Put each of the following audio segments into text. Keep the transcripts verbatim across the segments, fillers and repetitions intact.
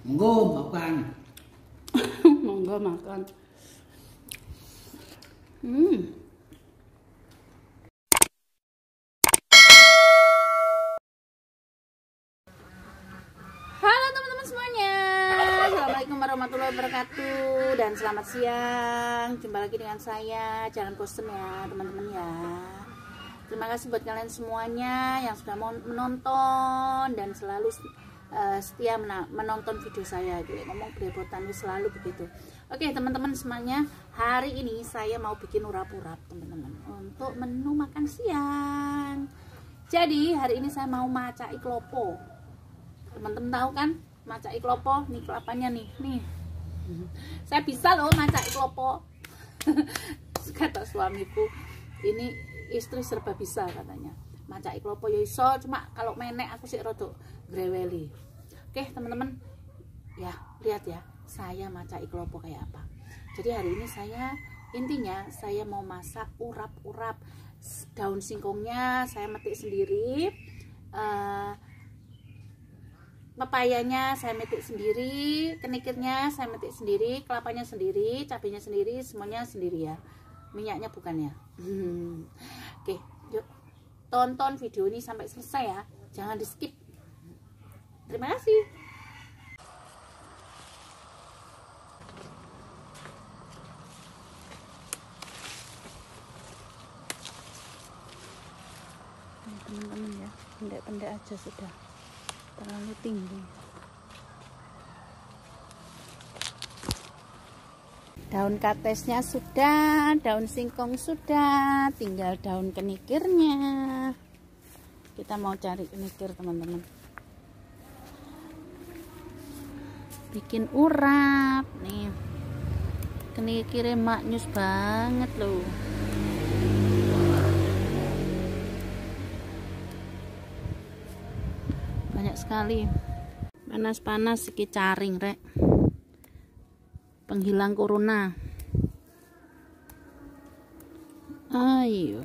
Monggo makan. Monggo makan. Hmm. Halo teman-teman semuanya. Assalamualaikum warahmatullahi wabarakatuh dan selamat siang. Jumpa lagi dengan saya Jalan Kostum ya teman-teman ya. Terima kasih buat kalian semuanya yang sudah menonton dan selalu uh, setia menonton video saya. Jadi ngomong belepotan selalu begitu. Oke teman-teman semuanya, hari ini saya mau bikin urap-urap teman-teman untuk menu makan siang. Jadi hari ini saya mau macai klopo. Teman-teman tahu kan macai klopo? Nih kelapanya nih, nih. Saya bisa loh macai klopo. Kata suamiku, ini istri serba bisa katanya. Macai klopo ya iso, cuma kalau menek aku sih rodok greweli. Oke teman-teman, ya lihat ya saya macai klopo kayak apa. Jadi hari ini saya intinya saya mau masak urap-urap. Daun singkongnya saya metik sendiri, uh, pepayanya saya metik sendiri, kenikirnya saya metik sendiri, kelapanya sendiri, cabenya sendiri, semuanya sendiri ya. Minyaknya bukan ya. Hmm. Oke, yuk tonton video ini sampai selesai ya, jangan di skip. Terima kasih. Teman-teman ya, pendek-pendek aja sudah, terlalu tinggi. Daun katesnya sudah, daun singkong sudah, tinggal daun kenikirnya. Kita mau cari kenikir teman-teman. Bikin urap nih. Kenikirnya maknyus banget loh. Banyak sekali. Panas-panas iki caring rek. Penghilang corona. Ayo.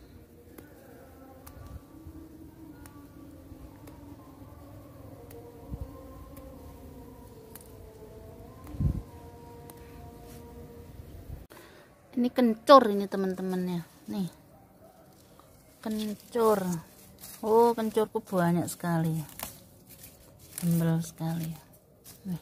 Ini kencur ini teman-temannya. Nih. Kencur. Oh, kencurku banyak sekali. Gembel sekali. Nih.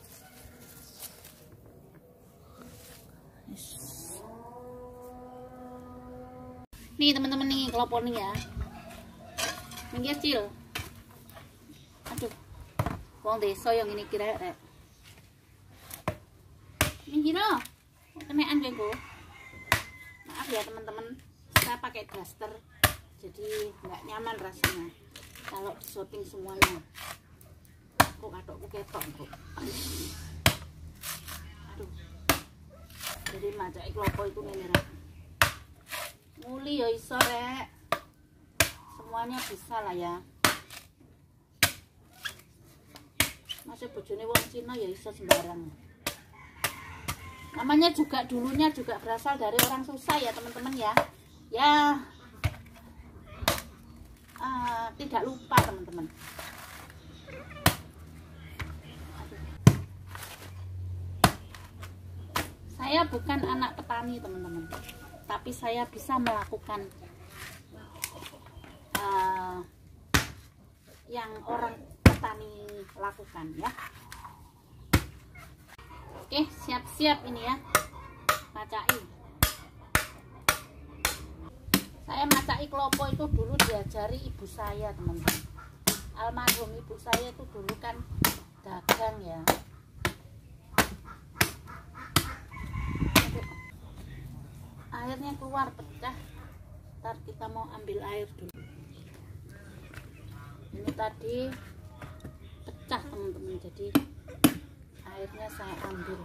Nih teman-teman nih kelopor nih ya. Minggir cil. Aduh. Wong desa yang ini kira rek. Minggir loh. Kenaan gue. Maaf ya teman-teman. Saya pakai daster. Jadi nggak nyaman rasanya kalau syuting semuanya. Kok adukku ketok kok. Aduh. Jadi macai klopo itu ngene rek. Muli ya iso rek. Semuanya bisa lah ya. Masih bojone wong Cina ya iso sembarang. Namanya juga dulunya juga berasal dari orang susah ya teman-teman ya. Ya. Uh, tidak lupa teman-teman. Saya bukan anak petani teman-teman. Tapi saya bisa melakukan uh, yang orang petani lakukan ya. Oke, siap-siap ini ya, macai. Saya macai klopo itu dulu diajari ibu saya teman-teman. Almarhum ibu saya itu dulu kan dagang ya. Airnya keluar pecah. Ntar kita mau ambil air dulu. Ini tadi pecah teman-teman, jadi airnya saya ambil.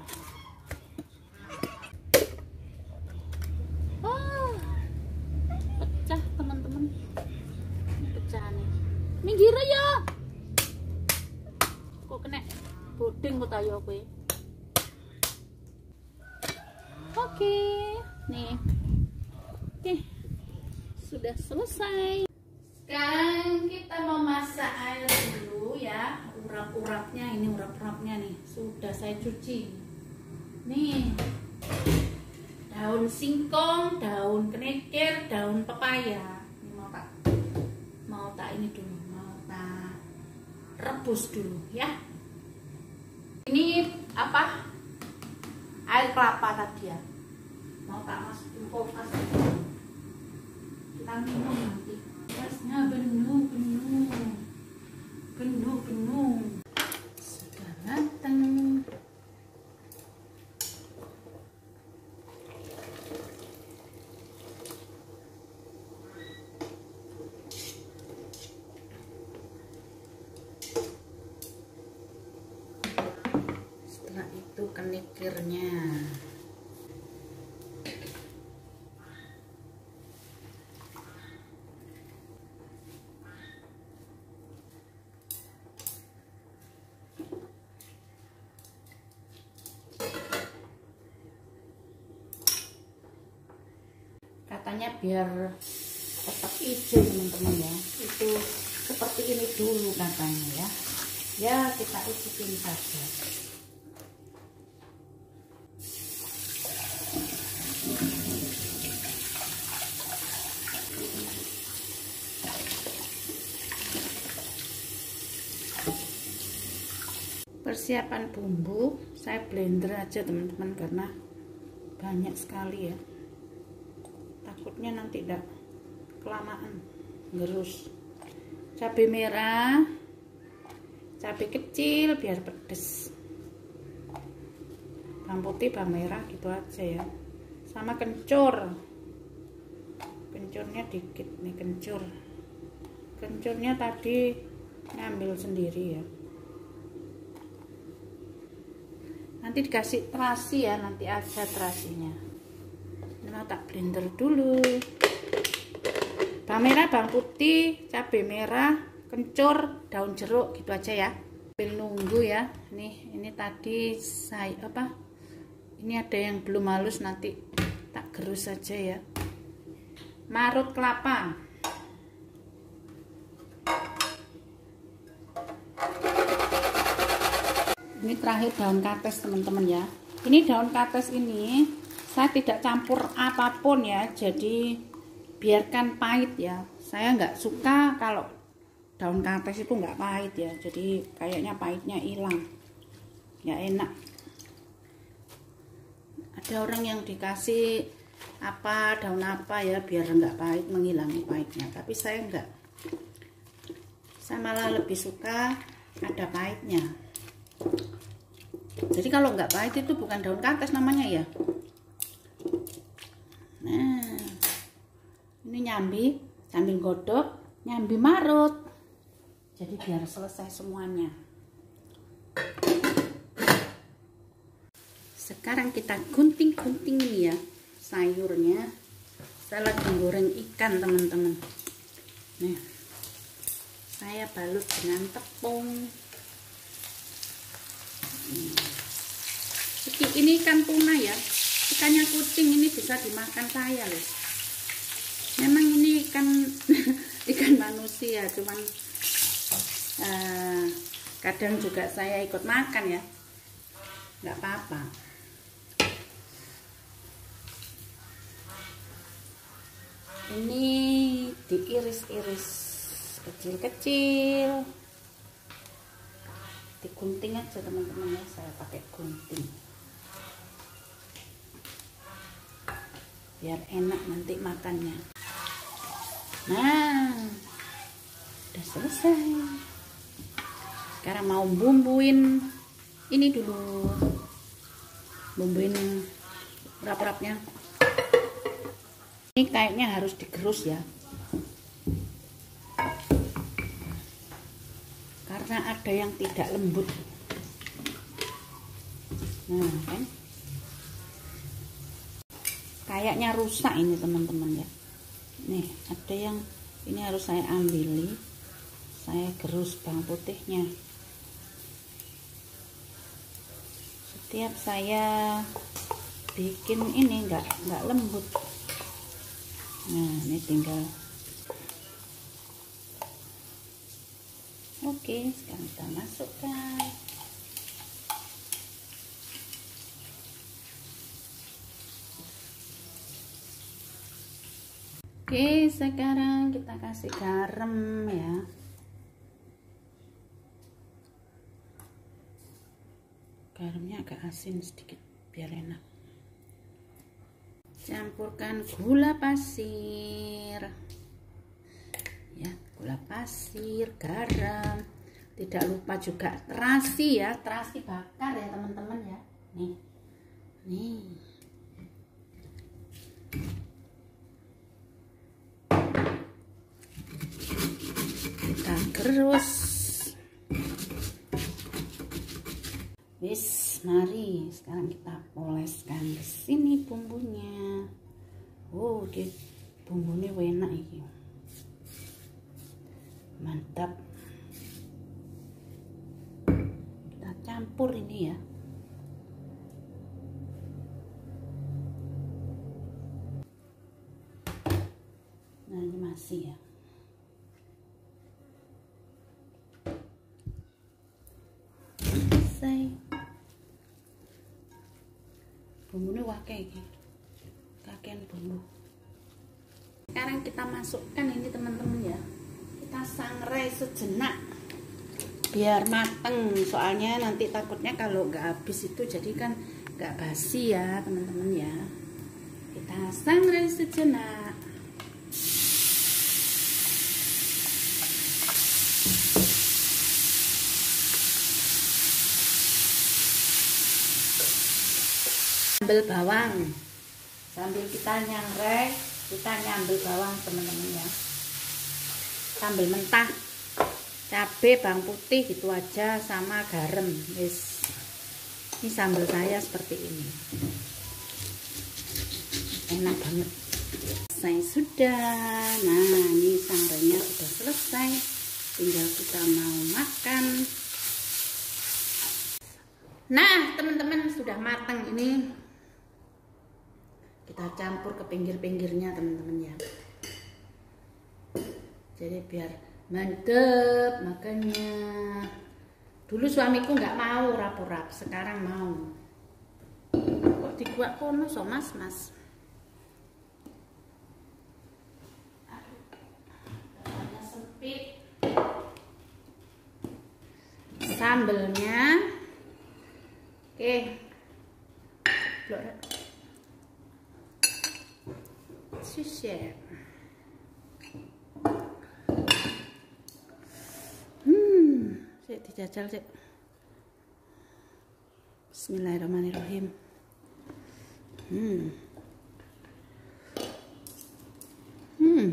Oh, pecah teman-teman. Pecah nih. Minggir ya. Kok kena bodeng kok tayo kowe. Oke. Nih, oke, sudah selesai. Sekarang kita mau masak air dulu ya. Urap-urapnya ini urap-urapnya nih. sudah saya cuci. Nih, daun singkong, daun kenikir, daun pepaya. Ini mau tak mau tak ini dulu, mau tak rebus dulu ya. Ini apa? Air kelapa tadi ya. Mau tak masukin kulkas. Kita minum nanti. Gasnya penuh, penuh, penuh, penuh. Sudah matang. Setelah itu kenikirnya. Katanya biar tetap hijau teman-teman ya, itu seperti ini dulu katanya ya. Ya kita icipin saja. Persiapan bumbu saya blender aja teman-teman karena banyak sekali ya. Takutnya nanti tidak kelamaan gerus. Cabai merah, cabai kecil biar pedes, bawang putih, bawang merah gitu aja ya. Sama kencur, kencurnya dikit nih, kencur kencurnya tadi ngambil sendiri ya. Nanti dikasih terasi ya, nanti ada terasinya. Nah, tak blender dulu. Bawang merah, bawang putih, cabai merah, kencur, daun jeruk gitu aja ya. Sambil nunggu ya. Nih, ini tadi saya apa? Ini ada yang belum halus, nanti tak gerus saja ya. Marut kelapa. Ini terakhir daun kates teman-teman ya. Ini daun kates ini saya tidak campur apapun ya, jadi biarkan pahit ya. Saya nggak suka kalau daun kates itu nggak pahit ya, jadi kayaknya pahitnya hilang, nggak enak. Ada orang yang dikasih apa daun apa ya biar nggak pahit, menghilangi pahitnya, tapi saya nggak. Saya malah lebih suka ada pahitnya. Jadi kalau nggak pahit itu bukan daun kates namanya ya. Nah, ini nyambi sambil godok, nyambi marut. Jadi biar selesai semuanya. Sekarang kita gunting-gunting ini ya sayurnya. Saya lagi goreng ikan teman-teman. Nih, saya balut dengan tepung. Ini ikan tuna ya, ikannya kucing, ini bisa dimakan saya loh. Memang ini ikan ikan manusia, cuman uh, kadang juga saya ikut makan ya, nggak apa-apa. Ini diiris-iris kecil-kecil, digunting aja teman-teman ya, saya pakai gunting biar enak nanti makannya. Nah, udah selesai. Sekarang mau bumbuin ini dulu, bumbuin rap-rapnya. Ini kayaknya harus digerus ya, karena ada yang tidak lembut. Nah kan, kayaknya rusak ini teman-teman ya. Nih ada yang ini harus saya ambili, saya gerus bawang putihnya. Setiap saya bikin ini nggak nggak lembut. Nah ini tinggal. Oke, sekarang kita masukkan. Oke, sekarang kita kasih garam ya. Garamnya agak asin sedikit biar enak. Campurkan gula pasir. Ya, gula pasir, garam. Tidak lupa juga terasi ya, terasi bakar ya teman-teman ya. Nih. Nih. Kita gerus. Wis, mari sekarang kita poleskan ke sini bumbunya. Oh, dia bumbunya enak ini. Mantap. Kita campur ini ya. Nah, ini masih ya. Selesai. Bumbunya wakai iki. Kakean bumbu. Sekarang kita masukkan ini teman-teman ya. Kita sangrai sejenak biar mateng. Soalnya nanti takutnya kalau nggak habis itu jadi kan nggak basi ya teman-teman ya. Kita sangrai sejenak. Sambil bawang, sambil kita nyangrai, kita nyambil bawang teman-teman ya. Sambil mentah, cabai, bawang putih gitu aja sama garam. Wis. Ini sambal saya seperti ini. Enak banget. Selesai sudah. Nah, ini sangrainya sudah selesai. Tinggal kita mau makan. Nah, teman-teman sudah matang ini. Kita campur ke pinggir-pinggirnya teman-teman ya. Jadi biar mantep makannya. Dulu suamiku nggak mau rap-rap, sekarang mau. Kok dibuat kono so mas mas. Aduh, sempit. Sambelnya, oke. Share. Hmm, saya dijajal sih. Bismillahirrahmanirrahim. Hmm. Hmm.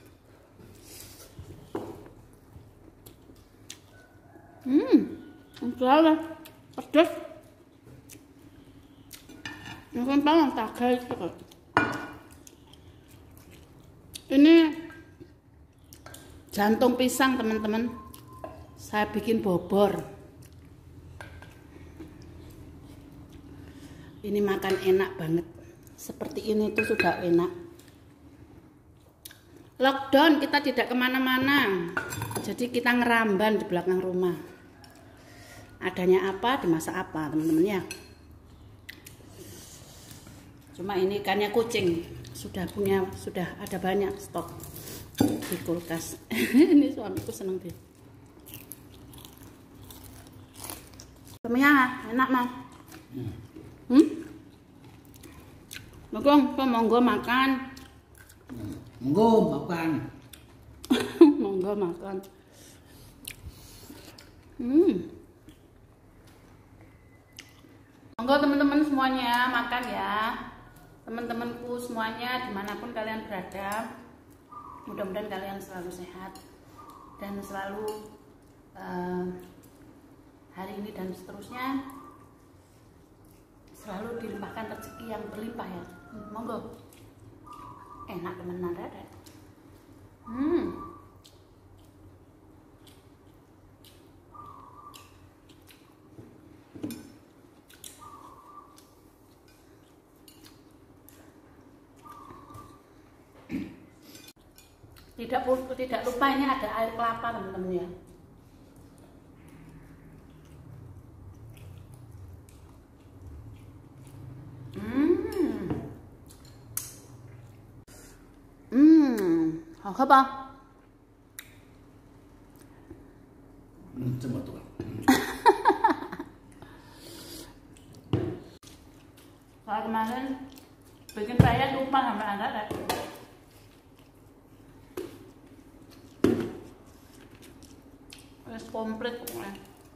Hmm. Enggak pedas. Mungkin bawang tagai gitu. Ini jantung pisang teman-teman. Saya bikin bobor. Ini makan enak banget. Seperti ini tuh sudah enak. Lockdown kita tidak kemana-mana. Jadi kita ngeramban di belakang rumah. Adanya apa dimasak apa teman-teman ya. Cuma ini ikannya kucing. Sudah punya, sudah ada banyak stok di kulkas. Ini suamiku seneng deh. Semuanya enak mah. Hmm? Monggo, monggo makan. Monggo makan. Monggo makan. Hmm. Monggo teman-teman semuanya makan ya. Teman-temanku semuanya dimanapun kalian berada, mudah-mudahan kalian selalu sehat dan selalu uh, hari ini dan seterusnya selalu dilimpahkan rezeki yang berlimpah ya. Monggo, enak temenan ada. Hmm. Tidak, tidak lupa ini ada air kelapa teman-teman ya. Hmm. Hmm. 好喝吧？ 嗯，这么多。 Kalau kemarin bikin saya lupa sampai ada deh. Wes komplit pokoknya.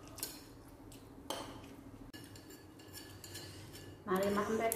Mari mampir.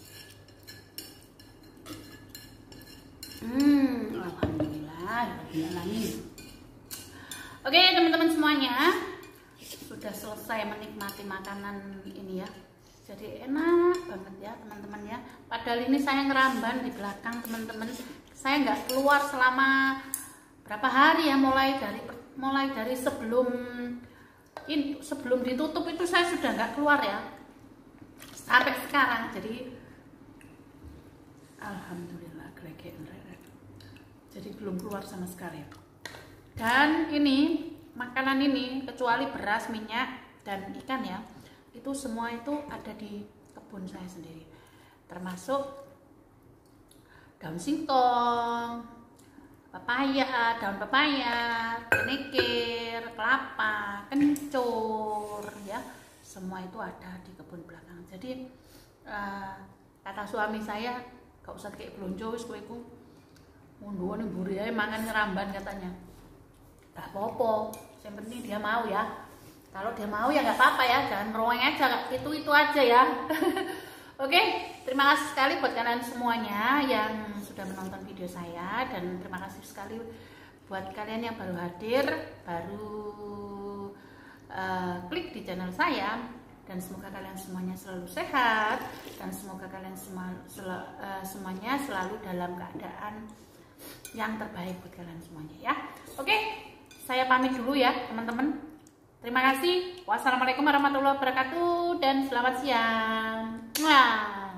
Hmm, alhamdulillah, alhamdulillah. Oke teman-teman semuanya, sudah selesai menikmati makanan ini ya. Jadi enak banget ya teman-teman ya. Padahal ini saya ngeramban di belakang teman-teman. Saya nggak keluar selama berapa hari ya, mulai dari mulai dari sebelum in, sebelum ditutup itu saya sudah nggak keluar ya. Sampai sekarang. Jadi alhamdulillah gregek. Jadi belum keluar sama sekali. Dan ini makanan ini kecuali beras, minyak dan ikan ya, itu semua itu ada di kebun saya sendiri, termasuk daun singkong, pepaya, daun pepaya, kenikir, kelapa, kencur ya, semua itu ada di kebun belakang. Jadi uh, kata suami saya, gak usah kayak belonjo wis kowe iku munduh ning mburi ae mangan ngeramban katanya. Gak apa-apa, yang penting dia mau ya. Kalau dia mau ya nggak apa-apa ya, jangan meroweng aja, itu itu aja ya. Oke, terima kasih sekali buat kalian semuanya yang sudah menonton video saya, dan terima kasih sekali buat kalian yang baru hadir, baru uh, klik di channel saya, dan semoga kalian semuanya selalu sehat, dan semoga kalian semua sel, uh, semuanya selalu dalam keadaan yang terbaik buat kalian semuanya ya. Oke, saya pamit dulu ya teman-teman. Terima kasih. Wassalamualaikum warahmatullahi wabarakatuh dan selamat siang. Wah.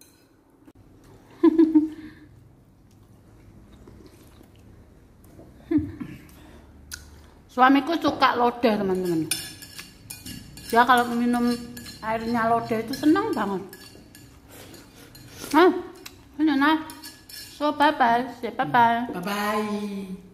Suamiku suka lodeh teman-teman. Dia kalau minum airnya lodeh itu senang banget. Ah, ini nah. So bye bye, say bye bye. Bye bye.